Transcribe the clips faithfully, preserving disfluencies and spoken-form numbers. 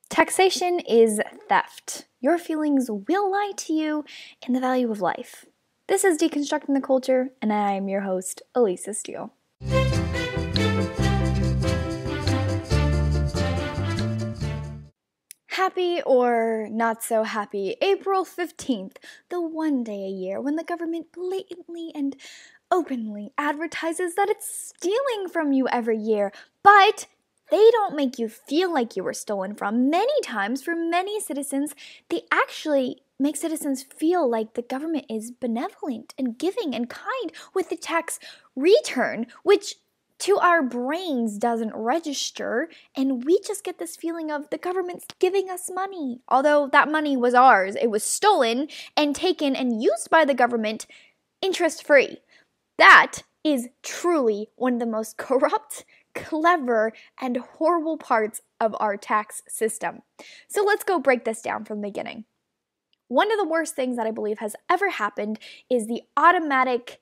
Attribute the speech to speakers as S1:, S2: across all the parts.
S1: Taxation is theft. Your feelings will lie to you in the value of life. This is Deconstructing the Culture, and I am your host, Elisa Steele. Happy or not so happy April fifteenth, the one day a year when the government blatantly and openly advertises that it's stealing from you every year, but they don't make you feel like you were stolen from. Many times, for many citizens, they actually make citizens feel like the government is benevolent and giving and kind with the tax return, which to our brains doesn't register, and we just get this feeling of the government's giving us money. Although that money was ours, it was stolen and taken and used by the government interest-free. That is truly one of the most corrupt, clever, and horrible parts of our tax system. So let's go break this down from the beginning. One of the worst things that I believe has ever happened is the automatic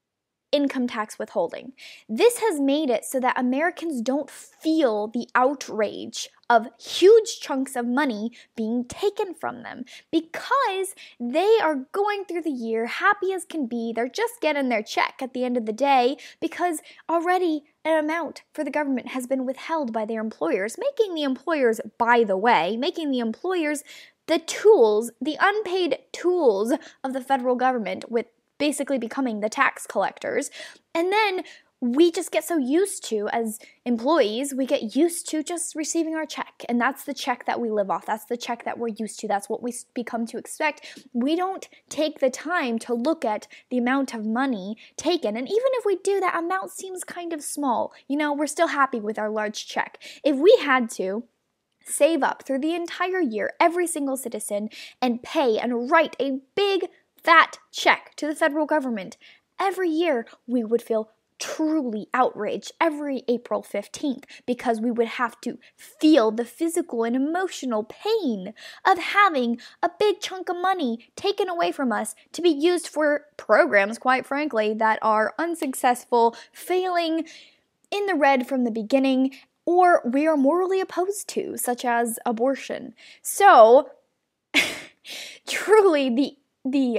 S1: income tax withholding. This has made it so that Americans don't feel the outrage of huge chunks of money being taken from them because they are going through the year happy as can be. They're just getting their check at the end of the day because already an amount for the government has been withheld by their employers, making the employers, by the way, making the employers the tools, the unpaid tools of the federal government, with basically becoming the tax collectors. And then we just get so used to, as employees, we get used to just receiving our check. And that's the check that we live off. That's the check that we're used to. That's what we become to expect. We don't take the time to look at the amount of money taken. And even if we do, that amount seems kind of small. You know, we're still happy with our large check. If we had to save up through the entire year, every single citizen, and pay and write a big fat check to the federal government every year, we would feel truly outraged every April fifteenth because we would have to feel the physical and emotional pain of having a big chunk of money taken away from us to be used for programs, quite frankly, that are unsuccessful, failing in the red from the beginning, or we are morally opposed to, such as abortion. So, truly, the the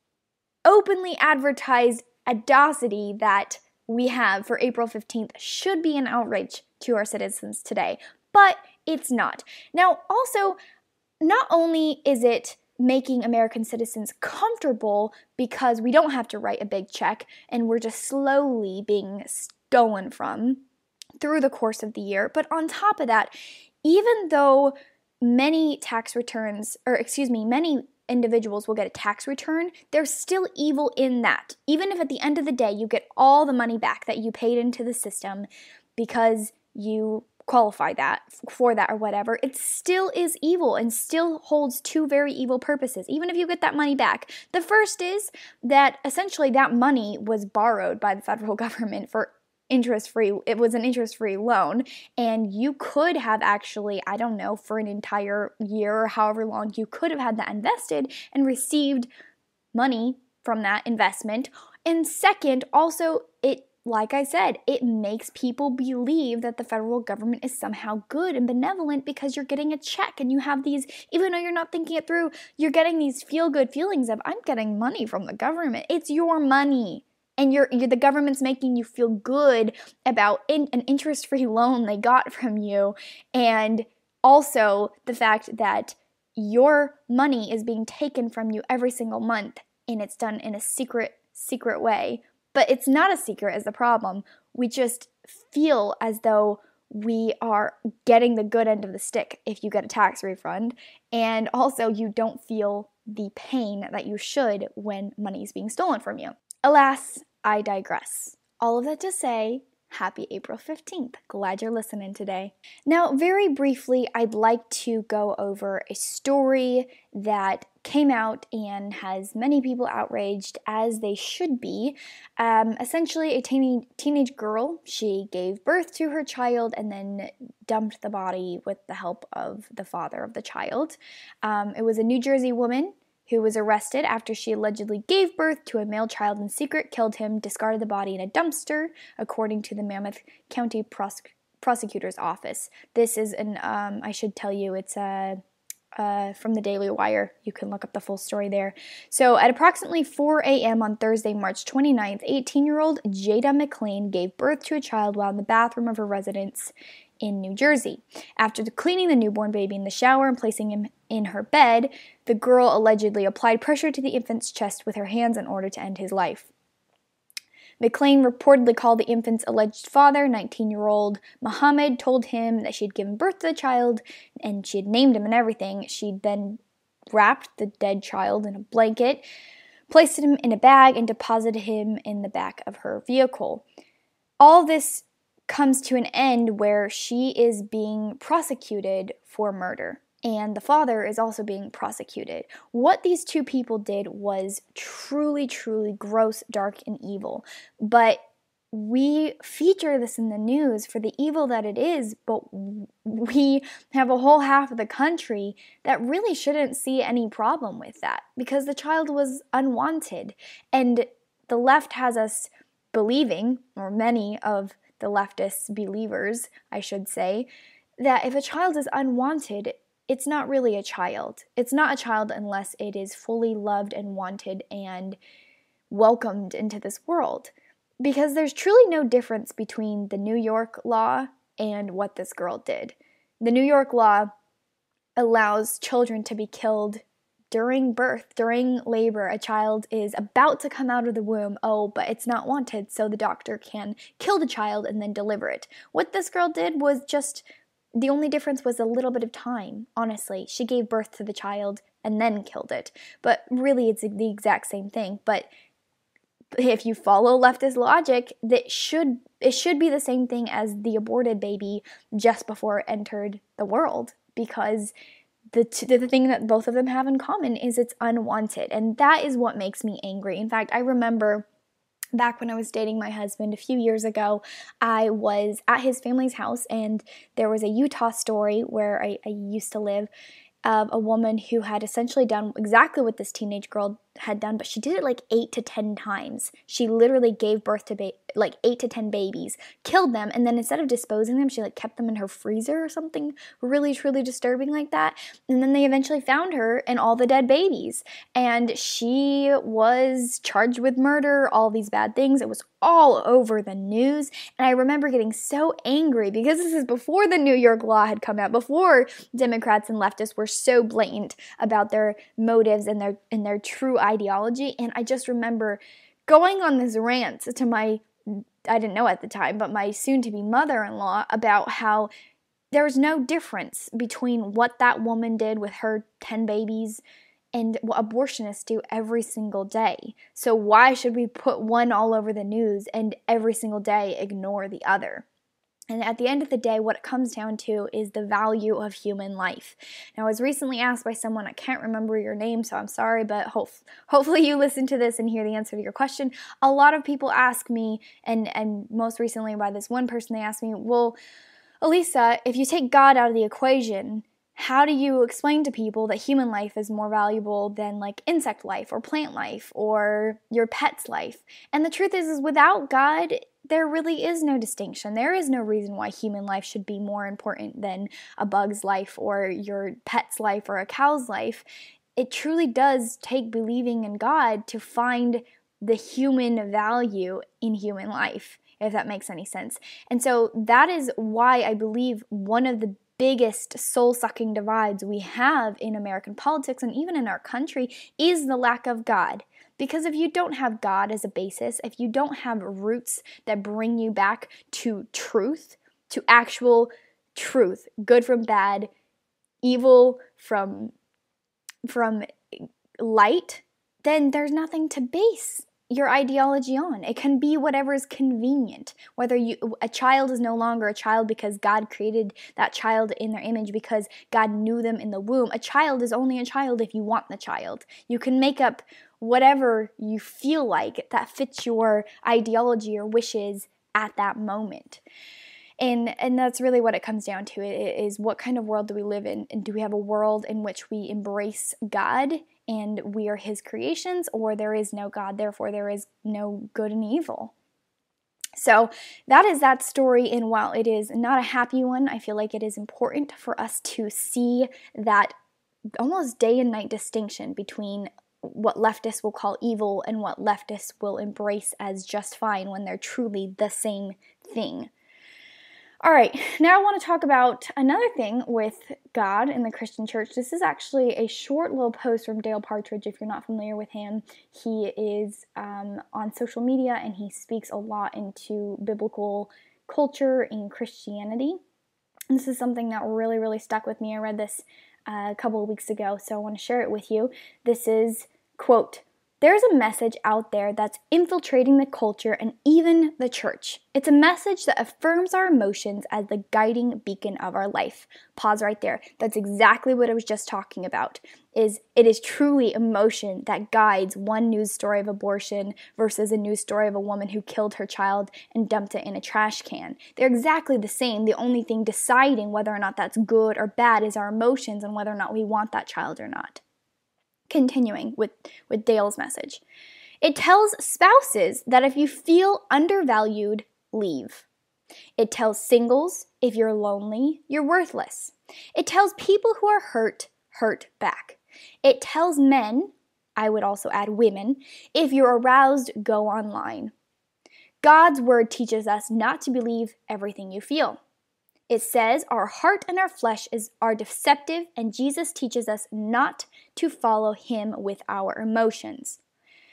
S1: openly advertised audacity that we have for April fifteenth should be an outrage to our citizens today, but it's not. Now, also, not only is it making American citizens comfortable because we don't have to write a big check and we're just slowly being stolen from through the course of the year, but on top of that, even though many tax returns, or excuse me, many individuals will get a tax return, there's still evil in that. Even if at the end of the day you get all the money back that you paid into the system because you qualify that for that or whatever, it still is evil and still holds two very evil purposes, even if you get that money back. The first is that essentially that money was borrowed by the federal government for interest-free, it was an interest-free loan, and you could have actually, I don't know, for an entire year or however long, you could have had that invested and received money from that investment. And second, also, it, like I said, it makes people believe that the federal government is somehow good and benevolent because you're getting a check and you have these, even though you're not thinking it through, you're getting these feel-good feelings of, I'm getting money from the government. It's your money. And you're, you're, the government's making you feel good about in, an interest-free loan they got from you, and also the fact that your money is being taken from you every single month, and it's done in a secret, secret way. But it's not a secret is the problem. We just feel as though we are getting the good end of the stick if you get a tax refund, and also you don't feel the pain that you should when money is being stolen from you. Alas, I digress. All of that to say, happy April fifteenth. Glad you're listening today. Now, very briefly, I'd like to go over a story that came out and has many people outraged, as they should be. Um, essentially, a teen- teenage girl, she gave birth to her child and then dumped the body with the help of the father of the child. Um, it was a New Jersey woman who was arrested after she allegedly gave birth to a male child in secret, killed him, discarded the body in a dumpster, according to the Monmouth County pros- prosecutor's office. This is an, um, I should tell you, it's a, uh, from the Daily Wire. You can look up the full story there. So at approximately four a.m. on Thursday, March twenty-ninth, eighteen-year-old Jada McLean gave birth to a child while in the bathroom of her residence in New Jersey. After cleaning the newborn baby in the shower and placing him in her bed, the girl allegedly applied pressure to the infant's chest with her hands in order to end his life. McLean reportedly called the infant's alleged father, nineteen-year-old Muhammad, told him that she had given birth to the child and she had named him and everything. She'd then wrapped the dead child in a blanket, placed him in a bag, and deposited him in the back of her vehicle. All this comes to an end where she is being prosecuted for murder, and the father is also being prosecuted. What these two people did was truly, truly gross, dark, and evil. But we feature this in the news for the evil that it is, but we have a whole half of the country that really shouldn't see any problem with that because the child was unwanted. And the left has us believing, or many of the leftist believers, I should say, that if a child is unwanted, it's not really a child. It's not a child unless it is fully loved and wanted and welcomed into this world. Because there's truly no difference between the New York law and what this girl did. The New York law allows children to be killed during birth, during labor. A child is about to come out of the womb, oh, but it's not wanted, so the doctor can kill the child and then deliver it. What this girl did was just, the only difference was a little bit of time, honestly. She gave birth to the child and then killed it. But really, it's the exact same thing. But if you follow leftist logic, that should it should be the same thing as the aborted baby just before it entered the world, because the t- the thing that both of them have in common is it's unwanted, and that is what makes me angry. In fact, I remember back when I was dating my husband a few years ago, I was at his family's house, and there was a Utah story where I, I used to live of a woman who had essentially done exactly what this teenage girl had done, but she did it like eight to ten times. She literally gave birth to ba- like eight to ten babies, killed them, and then instead of disposing them, she like kept them in her freezer or something really, truly disturbing like that. And then they eventually found her and all the dead babies, and she was charged with murder, all these bad things. It was all over the news, and I remember getting so angry because this is before the New York law had come out, before Democrats and leftists were so blatant about their motives and their and their true ideology. And I just remember going on this rant to my, I didn't know at the time, but my soon-to-be mother-in-law about how there was no difference between what that woman did with her ten babies and what abortionists do every single day. So why should we put one all over the news and every single day ignore the other? And at the end of the day, what it comes down to is the value of human life. Now, I was recently asked by someone, I can't remember your name, so I'm sorry, but hope, hopefully you listen to this and hear the answer to your question. A lot of people ask me, and, and most recently by this one person, they asked me, well, Elisa, if you take God out of the equation, how do you explain to people that human life is more valuable than like insect life or plant life or your pet's life? And the truth is, is without God, there really is no distinction. There is no reason why human life should be more important than a bug's life or your pet's life or a cow's life. It truly does take believing in God to find the human value in human life, if that makes any sense. And so that is why I believe one of the biggest soul-sucking divides we have in American politics and even in our country is the lack of God. Because if you don't have God as a basis, if you don't have roots that bring you back to truth, to actual truth, good from bad, evil from, from light, then there's nothing to base your ideology on. It can be whatever is convenient. Whether you a child is no longer a child because God created that child in their image because God knew them in the womb. A child is only a child if you want the child. You can make up whatever you feel like that fits your ideology or wishes at that moment. And and that's really what it comes down to, is what kind of world do we live in? And do we have a world in which we embrace God and we are His creations, or there is no God, therefore there is no good and evil? So that is that story, and while it is not a happy one, I feel like it is important for us to see that almost day and night distinction between what leftists will call evil and what leftists will embrace as just fine when they're truly the same thing. All right, now I want to talk about another thing with God in the Christian church. This is actually a short little post from Dale Partridge, if you're not familiar with him. He is um, on social media, and he speaks a lot into biblical culture and Christianity. And this is something that really, really stuck with me. I read this uh, a couple of weeks ago, so I want to share it with you. This is, quote, "There's a message out there that's infiltrating the culture and even the church. It's a message that affirms our emotions as the guiding beacon of our life." Pause right there. That's exactly what I was just talking about. Is it is truly emotion that guides one news story of abortion versus a news story of a woman who killed her child and dumped it in a trash can. They're exactly the same. The only thing deciding whether or not that's good or bad is our emotions and whether or not we want that child or not. Continuing with, with Dale's message. It tells spouses that if you feel undervalued, leave. It tells singles, if you're lonely, you're worthless. It tells people who are hurt, hurt back. It tells men, I would also add women, if you're aroused, go online. God's word teaches us not to believe everything you feel. It says our heart and our flesh is, are deceptive, and Jesus teaches us not to follow him with our emotions.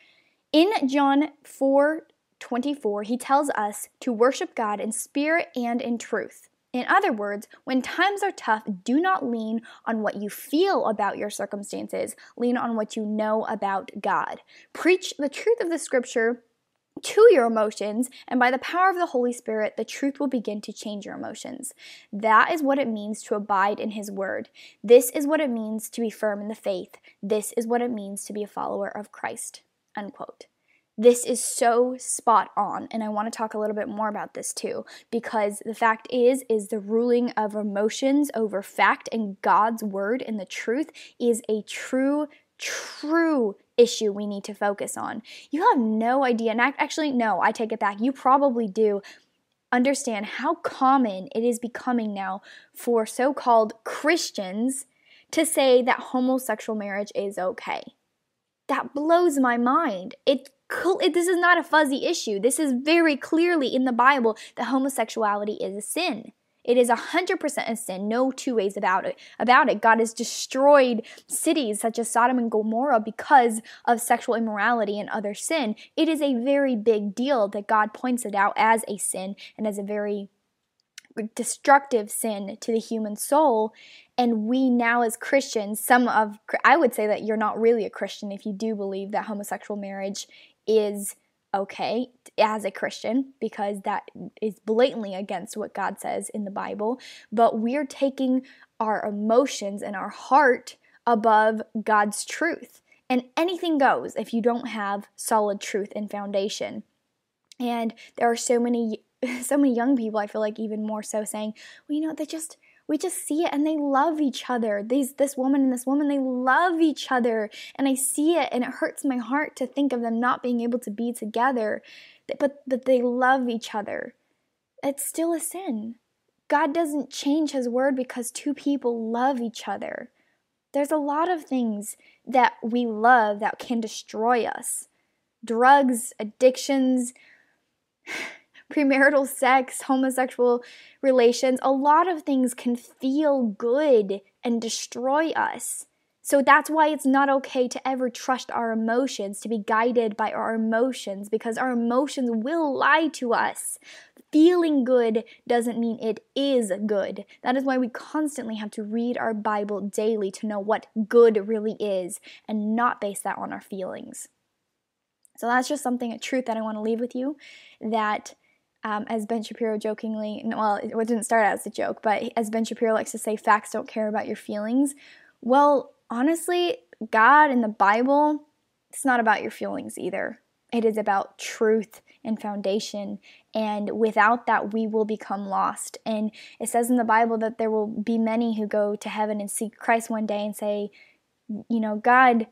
S1: In John four twenty-four, he tells us to worship God in spirit and in truth. In other words, when times are tough, do not lean on what you feel about your circumstances. Lean on what you know about God. Preach the truth of the scripture to your emotions, and by the power of the Holy Spirit, the truth will begin to change your emotions. That is what it means to abide in his word. This is what it means to be firm in the faith. This is what it means to be a follower of Christ. Unquote. This is so spot on, and I want to talk a little bit more about this too, because the fact is, is the ruling of emotions over fact and God's word and the truth is a true, true issue we need to focus on. You have no idea, and actually, no, I take it back. You probably do understand how common it is becoming now for so-called Christians to say that homosexual marriage is okay. That blows my mind. It, it this is not a fuzzy issue. This is very clearly in the Bible that homosexuality is a sin. It is one hundred percent a sin, no two ways about it. About it, God has destroyed cities such as Sodom and Gomorrah because of sexual immorality and other sin. It is a very big deal that God points it out as a sin and as a very destructive sin to the human soul. And we now as Christians, some of, I would say that you're not really a Christian if you do believe that homosexual marriage is okay as a Christian, because that is blatantly against what God says in the Bible. But we're taking our emotions and our heart above God's truth. And anything goes if you don't have solid truth and foundation. And there are so many so many young people, I feel like even more so, saying, well, you know, they just we just see it and they love each other. These this woman and this woman, they love each other. And I see it and it hurts my heart to think of them not being able to be together. But but they love each other. It's still a sin. God doesn't change his word because two people love each other. There's a lot of things that we love that can destroy us. Drugs, addictions, premarital sex, homosexual relations, a lot of things can feel good and destroy us. So that's why it's not okay to ever trust our emotions, to be guided by our emotions, because our emotions will lie to us. Feeling good doesn't mean it is good. That is why we constantly have to read our Bible daily to know what good really is and not base that on our feelings. So that's just something, a truth that I want to leave with you, that Um, as Ben Shapiro jokingly, well, it didn't start out as a joke, but as Ben Shapiro likes to say, facts don't care about your feelings. Well, honestly, God and the Bible, it's not about your feelings either. It is about truth and foundation, and without that, we will become lost. And it says in the Bible that there will be many who go to heaven and see Christ one day and say, you know, God,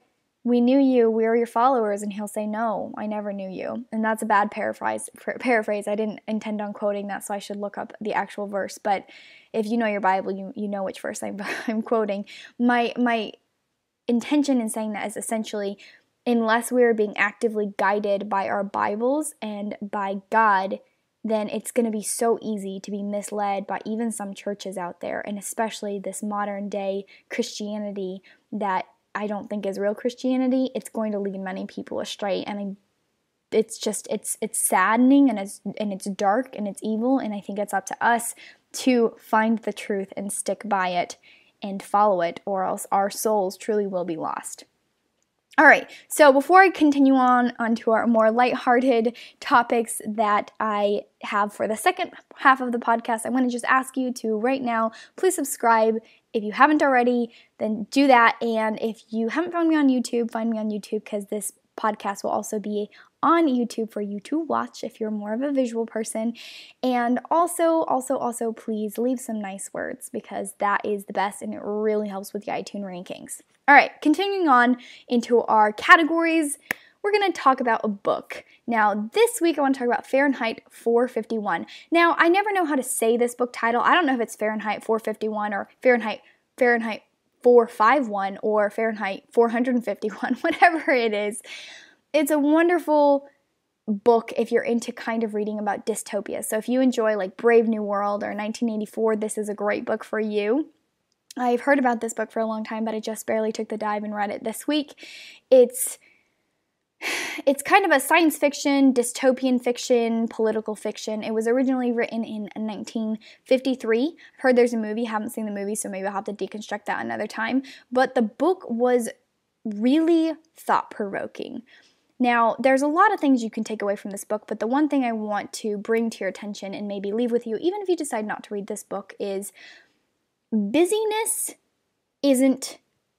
S1: we knew you, we are your followers, and he'll say, no, I never knew you. And that's a bad paraphrase. Paraphrase. I didn't intend on quoting that, so I should look up the actual verse. But if you know your Bible, you you know which verse I'm, I'm quoting. My my intention in saying that is essentially, unless we are being actively guided by our Bibles and by God, then it's going to be so easy to be misled by even some churches out there, and especially this modern day Christianity that I don't think is real Christianity. It's going to lead many people astray, and I, it's just it's it's saddening, and it's and it's dark, and it's evil, and I think it's up to us to find the truth and stick by it and follow it, or else our souls truly will be lost. All right, so before I continue on onto our more lighthearted topics that I have for the second half of the podcast, I want to just ask you to right now, please subscribe. If you haven't already, then do that. And if you haven't found me on YouTube, find me on YouTube, because this podcast will also be on YouTube for you to watch if you're more of a visual person. And also, also, also, please leave some nice words, because that is the best and it really helps with the iTunes rankings. All right, continuing on into our categories, we're going to talk about a book. Now, this week I want to talk about Fahrenheit four fifty-one. Now, I never know how to say this book title. I don't know if it's Fahrenheit four fifty-one or Fahrenheit Fahrenheit four fifty-one or Fahrenheit four fifty-one, whatever it is. It's a wonderful book if you're into kind of reading about dystopia. So if you enjoy like Brave New World or nineteen eighty-four, this is a great book for you. I've heard about this book for a long time, but I just barely took the dive and read it this week. It's It's kind of a science fiction, dystopian fiction, political fiction. It was originally written in nineteen fifty-three. I've heard there's a movie, haven't seen the movie, so maybe I'll have to deconstruct that another time. But the book was really thought-provoking. Now, there's a lot of things you can take away from this book, but the one thing I want to bring to your attention and maybe leave with you, even if you decide not to read this book, is busyness isn't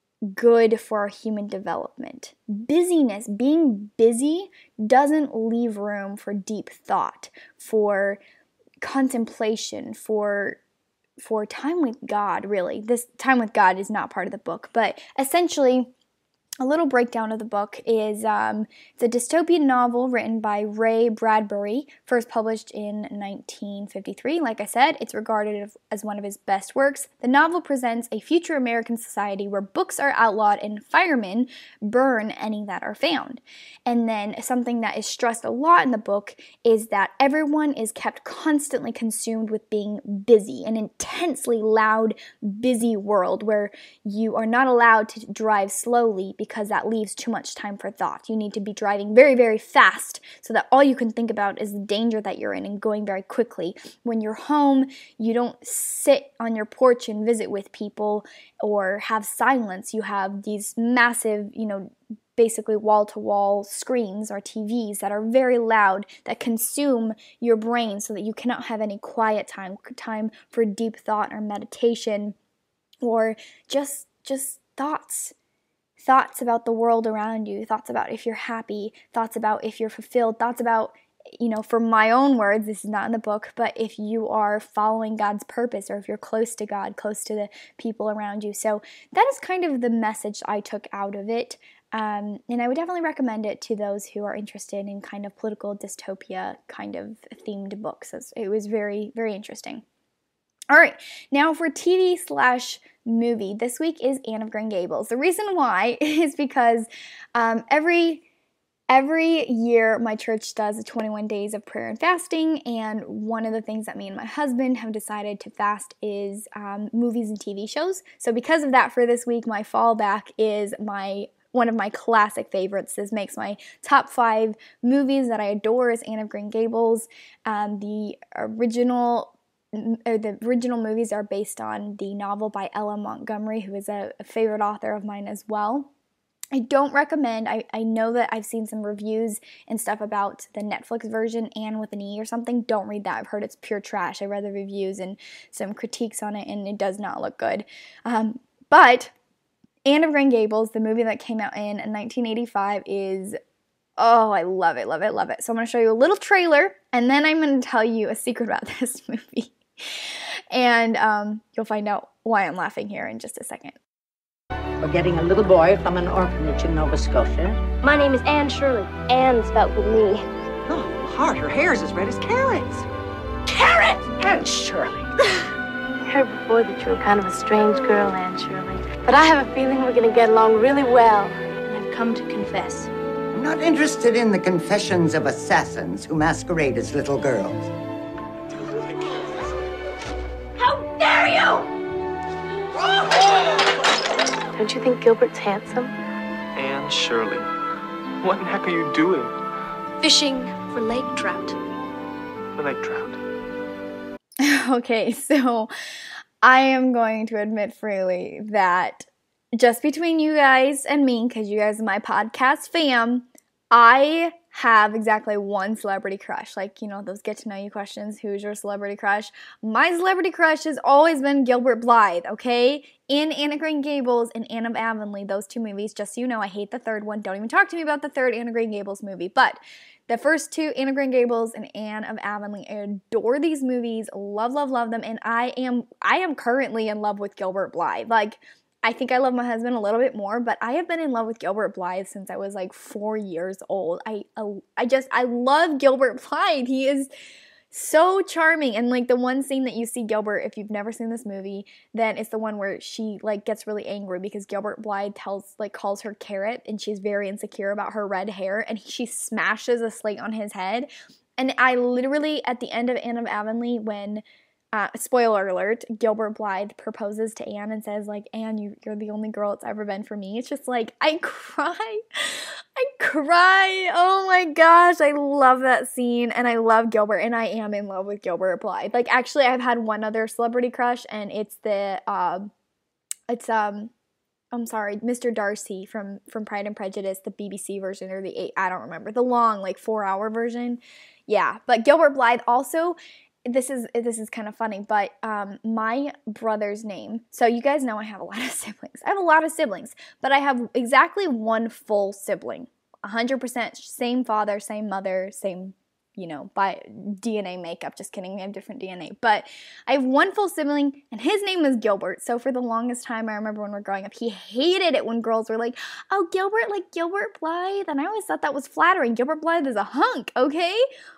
S1: good for our human development. Busyness, being busy, doesn't leave room for deep thought, for contemplation, for for time with God, really. This time with God is not part of the book, but essentially, a little breakdown of the book is um, it's a dystopian novel written by Ray Bradbury, first published in nineteen fifty-three. Like I said, it's regarded as one of his best works. The novel presents a future American society where books are outlawed and firemen burn any that are found. And then something that is stressed a lot in the book is that everyone is kept constantly consumed with being busy, an intensely loud, busy world where you are not allowed to drive slowly because that leaves too much time for thought. You need to be driving very, very fast so that all you can think about is the danger that you're in and going very quickly. When you're home, you don't sit on your porch and visit with people or have silence. You have these massive, you know, basically wall-to-wall screens or T Vs that are very loud, that consume your brain so that you cannot have any quiet time, time for deep thought or meditation or just just thoughts. Thoughts about the world around you, thoughts about if you're happy, thoughts about if you're fulfilled, thoughts about, you know, for my own words, this is not in the book, but if you are following God's purpose or if you're close to God, close to the people around you. So that is kind of the message I took out of it. Um, and I would definitely recommend it to those who are interested in kind of political dystopia kind of themed books. It was very, very interesting. All right, now for T V slash movie, this week is Anne of Green Gables. The reason why is because um, every every year my church does twenty-one days of prayer and fasting, and one of the things that me and my husband have decided to fast is um, movies and T V shows. So because of that, for this week, my fallback is my one of my classic favorites. This makes my top five movies that I adore is Anne of Green Gables. Um, the original The original movies are based on the novel by Ella Montgomery, who is a, a favorite author of mine as well. I don't recommend, I, I know that I've seen some reviews and stuff about the Netflix version, Anne with an E or something. Don't read that. I've heard it's pure trash. I read the reviews and some critiques on it, and it does not look good. Um, but Anne of Green Gables, the movie that came out in nineteen eighty-five, is oh, I love it, love it, love it. So I'm going to show you a little trailer, and then I'm going to tell you a secret about this movie. And um, you'll find out why I'm laughing here in just a second.
S2: We're getting a little boy from an orphanage in Nova Scotia.
S3: My name is Anne Shirley. Anne spelled with me.
S2: Oh, heart, her hair's as red as carrots. Carrots! Anne Shirley.
S3: I heard before that you were kind of a strange girl, Anne Shirley. But I have a feeling we're going to get along really well. And I've come to confess.
S2: I'm not interested in the confessions of assassins who masquerade as little girls.
S3: How dare you! Don't you think Gilbert's handsome?
S4: Anne Shirley, what in the heck are you doing?
S3: Fishing for lake trout.
S4: For lake trout.
S1: Okay, so I am going to admit freely that just between you guys and me, because you guys are my podcast fam, I have exactly one celebrity crush. Like, you know, those get to know you questions. Who's your celebrity crush? My celebrity crush has always been Gilbert Blythe, okay? In Anne of Green Gables and Anne of Avonlea, those two movies. Just so you know, I hate the third one. Don't even talk to me about the third Anne of Green Gables movie. But the first two, Anne of Green Gables and Anne of Avonlea, I adore these movies. Love, love, love them. And I am, I am currently in love with Gilbert Blythe. Like, I think I love my husband a little bit more, but I have been in love with Gilbert Blythe since I was like four years old. I, I just, I love Gilbert Blythe. He is so charming. And like the one scene that you see Gilbert, if you've never seen this movie, then it's the one where she like gets really angry because Gilbert Blythe tells, like calls her Carrot, and she's very insecure about her red hair, and she smashes a slate on his head. And I literally, at the end of Anne of Avonlea, when Uh, spoiler alert, Gilbert Blythe proposes to Anne and says, like, Anne, you, you're the only girl it's ever been for me. It's just like, I cry. I cry. Oh my gosh. I love that scene, and I love Gilbert, and I am in love with Gilbert Blythe. Like, actually, I've had one other celebrity crush, and it's the, uh, it's, um, I'm sorry, Mister Darcy from, from Pride and Prejudice, the B B C version, or the eight, I don't remember, the long, like, four-hour version. Yeah, but Gilbert Blythe also... This is this is kind of funny, but um, my brother's name, so you guys know I have a lot of siblings. I have a lot of siblings, but I have exactly one full sibling, one hundred percent same father, same mother, same, you know, by D N A makeup. Just kidding, we have different D N A. But I have one full sibling, and his name was Gilbert. So for the longest time, I remember when we were growing up, he hated it when girls were like, oh, Gilbert, like Gilbert Blythe. And I always thought that was flattering. Gilbert Blythe is a hunk, okay?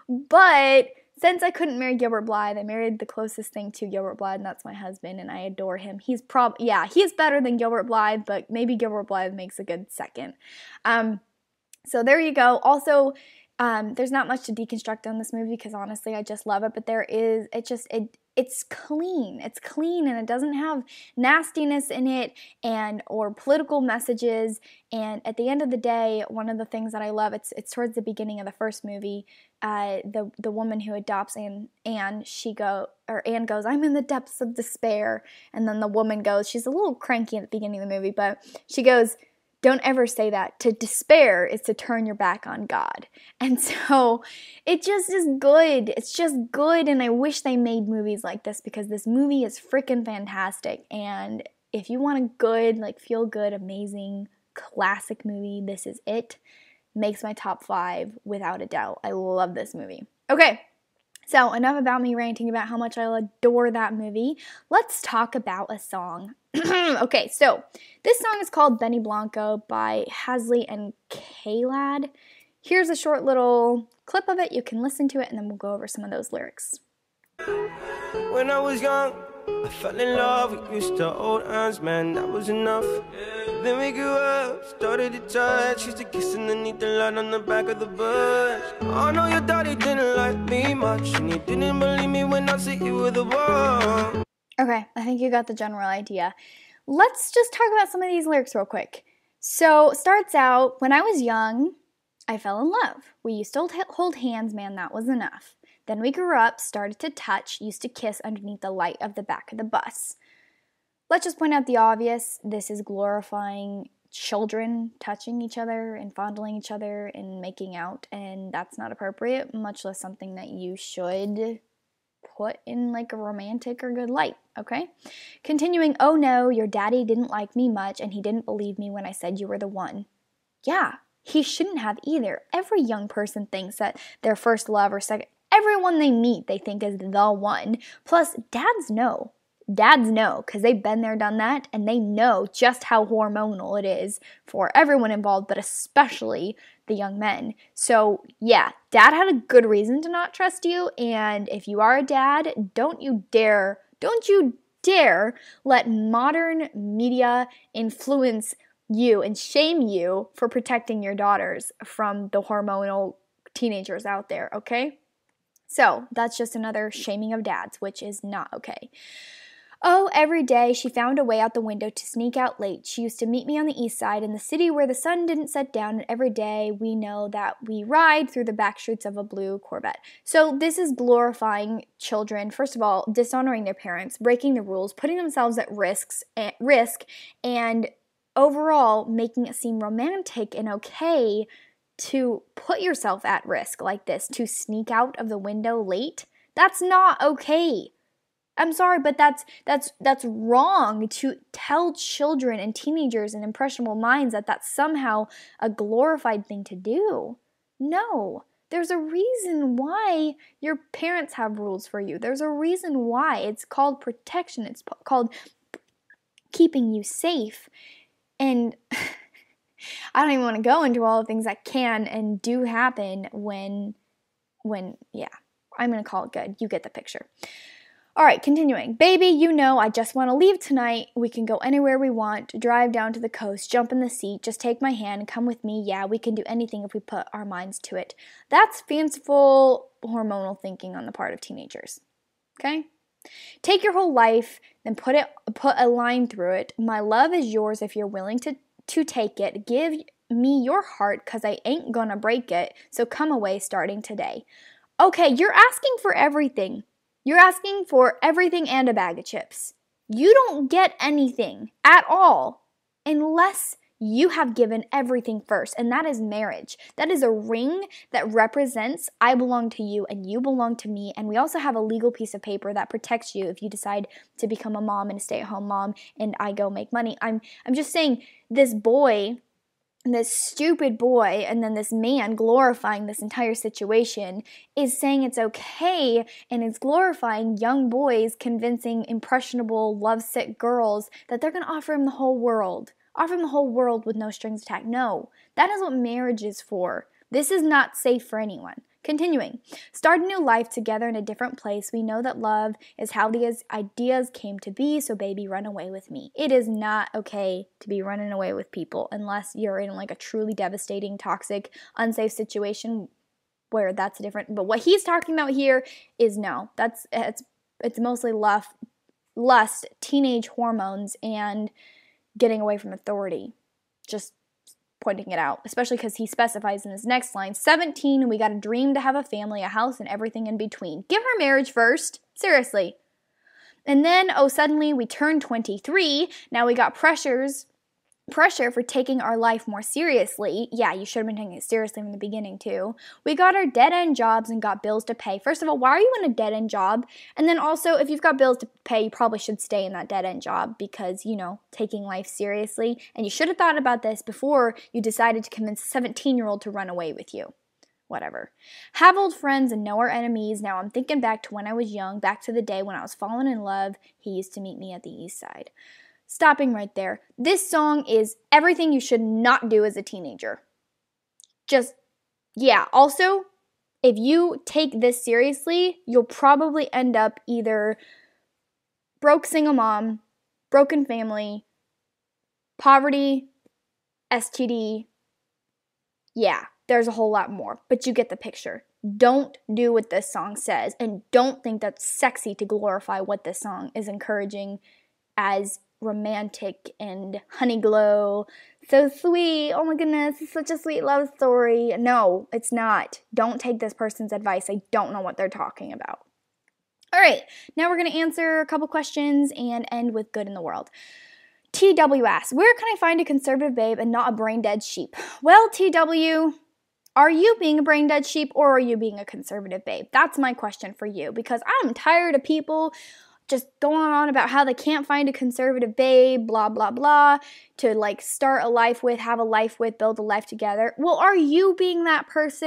S1: But... since I couldn't marry Gilbert Blythe, I married the closest thing to Gilbert Blythe, and that's my husband, and I adore him. He's prob- yeah, he's better than Gilbert Blythe, but maybe Gilbert Blythe makes a good second. Um, so there you go. Also, um, there's not much to deconstruct on this movie because honestly, I just love it, but there is, it just, it it's clean. It's clean, and it doesn't have nastiness in it and or political messages. And at the end of the day, one of the things that I love, it's it's towards the beginning of the first movie, uh, the the woman who adopts Anne, Anne, she go or Anne goes, I'm in the depths of despair, and then the woman goes, she's a little cranky at the beginning of the movie, but she goes, don't ever say that. To despair is to turn your back on God. And so it just is good. It's just good, and I wish they made movies like this because this movie is freaking fantastic. And if you want a good, like feel good, amazing, classic movie, this is it. Makes my top five without a doubt. I love this movie. Okay. So enough about me ranting about how much I adore that movie. Let's talk about a song. Okay, so this song is called Benny Blanco by Hasley and K-Lad. Here's a short little clip of it. You can listen to it, and then we'll go over some of those lyrics.
S5: When I was young, I fell in love. We used to hold hands, man, that was enough. Then we grew up, started to touch. Used to kiss underneath the light on the back of the bus. I know your daddy didn't like me much, and he didn't believe me when I said you were the one.
S1: Okay, I think you got the general idea. Let's just talk about some of these lyrics real quick. So, starts out, when I was young, I fell in love. We used to hold hands, man, that was enough. Then we grew up, started to touch, used to kiss underneath the light of the back of the bus. Let's just point out the obvious. This is glorifying children touching each other and fondling each other and making out, and that's not appropriate, much less something that you should put in like a romantic or good light, okay? Continuing, oh no, your daddy didn't like me much and he didn't believe me when I said you were the one. Yeah, he shouldn't have either. Every young person thinks that their first love or second, everyone they meet they think is the one. Plus, dads know. dads know because they've been there, done that, and they know just how hormonal it is for everyone involved, but especially the young men. So yeah, dad had a good reason to not trust you, and if you are a dad, don't you dare, don't you dare let modern media influence you and shame you for protecting your daughters from the hormonal teenagers out there, okay? So that's just another shaming of dads, which is not okay. Oh, every day she found a way out the window to sneak out late. She used to meet me on the east side in the city where the sun didn't set down, and every day we know that we ride through the back streets of a blue Corvette. So this is glorifying children, first of all, dishonoring their parents, breaking the rules, putting themselves at risks, at risk, and overall making it seem romantic and okay to put yourself at risk like this, to sneak out of the window late. That's not okay. I'm sorry, but that's that's that's wrong to tell children and teenagers and impressionable minds that that's somehow a glorified thing to do. No, there's a reason why your parents have rules for you. There's a reason why. It's called protection. It's p- called keeping you safe. And I don't even want to go into all the things that can and do happen when, when, yeah, I'm going to call it good. You get the picture. All right, continuing. Baby, you know I just want to leave tonight. We can go anywhere we want, drive down to the coast, jump in the seat, just take my hand and come with me. Yeah, we can do anything if we put our minds to it. That's fanciful hormonal thinking on the part of teenagers. Okay? Take your whole life, then put it put a line through it. My love is yours if you're willing to, to take it. Give me your heart because I ain't gonna break it. So come away starting today. Okay, you're asking for everything. You're asking for everything and a bag of chips. You don't get anything at all unless you have given everything first, and that is marriage. That is a ring that represents I belong to you and you belong to me, and we also have a legal piece of paper that protects you if you decide to become a mom and a stay-at-home mom and I go make money. I'm I'm just saying this boy, this stupid boy, and then this man glorifying this entire situation is saying it's okay, and it's glorifying young boys convincing impressionable, lovesick girls that they're going to offer him the whole world. Offer him the whole world with no strings attached. No, that is what marriage is for. This is not safe for anyone. Continuing, start a new life together in a different place. We know that love is how these ideas came to be, so baby, run away with me. It is not okay to be running away with people unless you're in like a truly devastating, toxic, unsafe situation where that's different. But what he's talking about here is no. That's it's it's mostly lust, lust, teenage hormones, and getting away from authority. Just pointing it out, especially because he specifies in his next line, seventeen, and we got a dream to have a family, a house, and everything in between. Give her marriage first. Seriously. And then, oh, suddenly we turned twenty-three. Now we got pressures, pressure for taking our life more seriously. Yeah, you should have been taking it seriously from the beginning, too. We got our dead-end jobs and got bills to pay. First of all, why are you in a dead-end job? And then also, if you've got bills to pay, you probably should stay in that dead-end job because, you know, taking life seriously. And you should have thought about this before you decided to convince a seventeen-year-old to run away with you. Whatever. Have old friends and know our enemies. Now I'm thinking back to when I was young, back to the day when I was falling in love. He used to meet me at the east side. Stopping right there. This song is everything you should not do as a teenager. Just, yeah. Also, if you take this seriously, you'll probably end up either broke single mom, broken family, poverty, S T D. Yeah, there's a whole lot more, but you get the picture. Don't do what this song says, and don't think that's sexy to glorify what this song is encouraging as romantic and honey glow, so sweet, oh my goodness, it's such a sweet love story. No, it's not. Don't take this person's advice. I don't know what they're talking about. All right, now we're going to answer a couple questions and end with good in the world. T W asks, where can I find a conservative babe and not a brain-dead sheep? Well, T W, are you being a brain-dead sheep or are you being a conservative babe? That's my question for you, because I'm tired of people just going on about how they can't find a conservative babe, blah, blah, blah, to like start a life with, have a life with, build a life together. Well, are you being that person?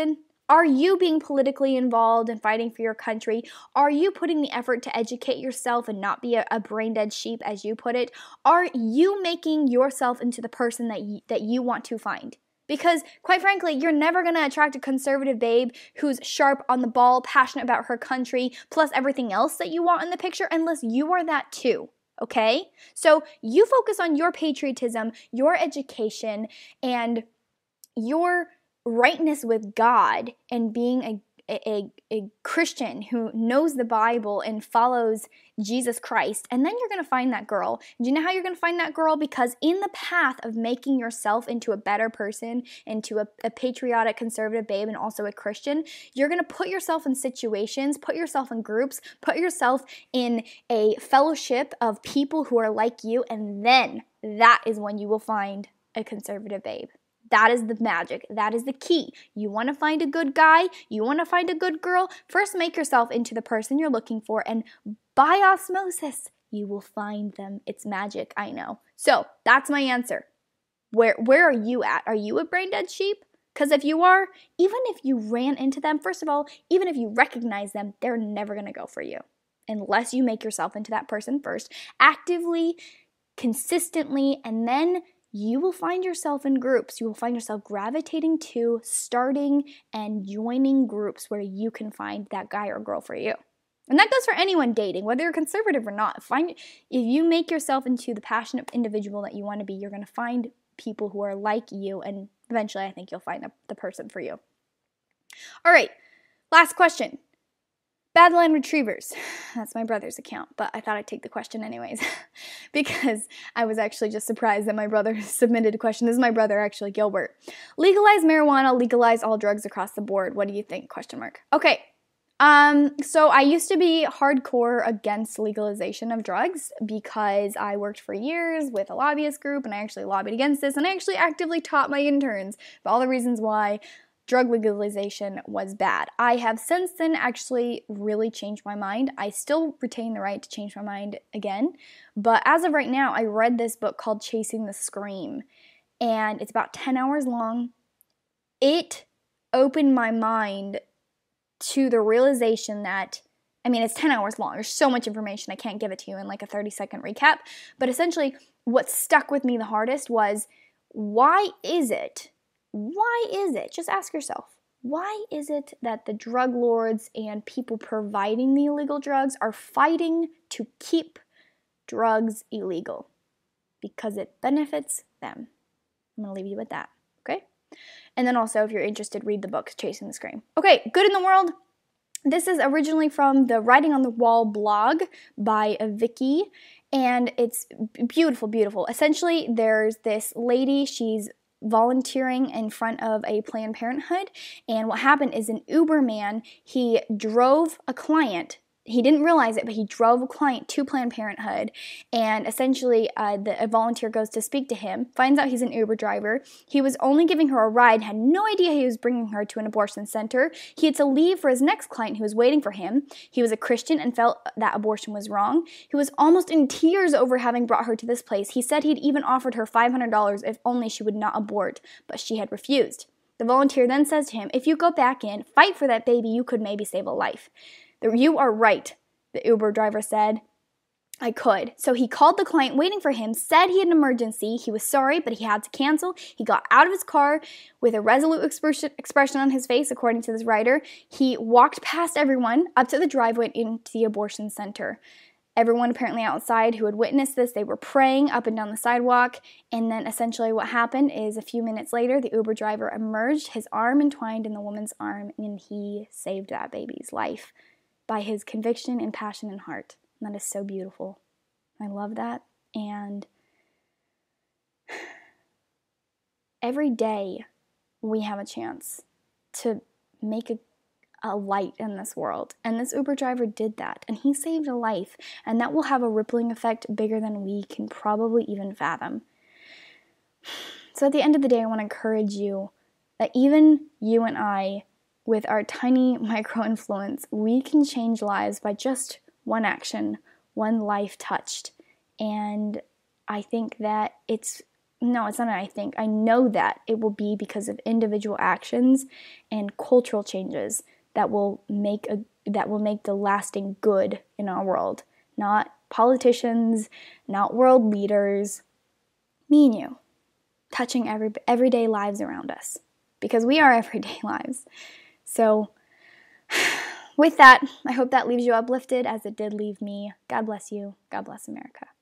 S1: Are you being politically involved and fighting for your country? Are you putting the effort to educate yourself and not be a, a brain-dead sheep, as you put it? Are you making yourself into the person that y- that you want to find? Because, quite frankly, you're never going to attract a conservative babe who's sharp on the ball, passionate about her country, plus everything else that you want in the picture, unless you are that too, okay? So you focus on your patriotism, your education, and your rightness with God, and being a A, a Christian who knows the Bible and follows Jesus Christ, and then you're going to find that girl. Do you know how you're going to find that girl? Because in the path of making yourself into a better person, into a, a patriotic, conservative babe, and also a Christian, you're going to put yourself in situations, put yourself in groups, put yourself in a fellowship of people who are like you, and then that is when you will find a conservative babe. That is the magic. That is the key. You want to find a good guy? You want to find a good girl? First, make yourself into the person you're looking for, and by osmosis, you will find them. It's magic, I know. So, that's my answer. Where where are you at? Are you a brain-dead sheep? Because if you are, even if you ran into them, first of all, even if you recognize them, they're never going to go for you. Unless you make yourself into that person first, actively, consistently, and then you will find yourself in groups. You will find yourself gravitating to, starting, and joining groups where you can find that guy or girl for you. And that goes for anyone dating, whether you're conservative or not. Find if you make yourself into the passionate individual that you want to be, you're going to find people who are like you, and eventually I think you'll find the, the person for you. All right, last question. Badland Retrievers. That's my brother's account, but I thought I'd take the question anyways because I was actually just surprised that my brother submitted a question. This is my brother, actually, Gilbert. Legalize marijuana, legalize all drugs across the board. What do you think? Question mark. Okay. Um, so I used to be hardcore against legalization of drugs because I worked for years with a lobbyist group, and I actually lobbied against this, and I actually actively taught my interns about all the reasons why drug legalization was bad. I have since then actually really changed my mind. I still retain the right to change my mind again, but as of right now, I read this book called Chasing the Scream, and it's about ten hours long. It opened my mind to the realization that, I mean, it's ten hours long. There's so much information, I can't give it to you in like a thirty second recap, but essentially what stuck with me the hardest was, why is it Why is it, just ask yourself, why is it that the drug lords and people providing the illegal drugs are fighting to keep drugs illegal? Because it benefits them. I'm going to leave you with that, okay? And then also, if you're interested, read the book, Chasing the Scream. Okay, good in the world. This is originally from the Writing on the Wall blog by Vicky, and it's beautiful, beautiful. Essentially, there's this lady, she's volunteering in front of a Planned Parenthood, and what happened is an Uber man, he drove a client, he didn't realize it, but he drove a client to Planned Parenthood, and essentially uh, the, a volunteer goes to speak to him, finds out he's an Uber driver. He was only giving her a ride, had no idea he was bringing her to an abortion center. He had to leave for his next client who was waiting for him. He was a Christian and felt that abortion was wrong. He was almost in tears over having brought her to this place. He said he'd even offered her five hundred dollars if only she would not abort, but she had refused. The volunteer then says to him, if you go back in, fight for that baby, you could maybe save a life. You are right, the Uber driver said. I could. So he called the client waiting for him, said he had an emergency. He was sorry, but he had to cancel. He got out of his car with a resolute expression, expression on his face, according to this writer. He walked past everyone up to the driveway into the abortion center. Everyone apparently outside who had witnessed this, they were praying up and down the sidewalk. And then essentially what happened is a few minutes later, the Uber driver emerged, his arm entwined in the woman's arm, and he saved that baby's life by his conviction and passion and heart. And that is so beautiful. I love that. And every day we have a chance to make a, a light in this world. And this Uber driver did that. And he saved a life. And that will have a rippling effect bigger than we can probably even fathom. So at the end of the day, I want to encourage you that even you and I, with our tiny micro-influence, we can change lives by just one action, one life touched. And I think that it's no, it's not an I think, I know that it will be because of individual actions and cultural changes that will make a that will make the lasting good in our world. Not politicians, not world leaders, me and you, touching every everyday lives around us, because we are everyday lives. So with that, I hope that leaves you uplifted as it did leave me. God bless you. God bless America.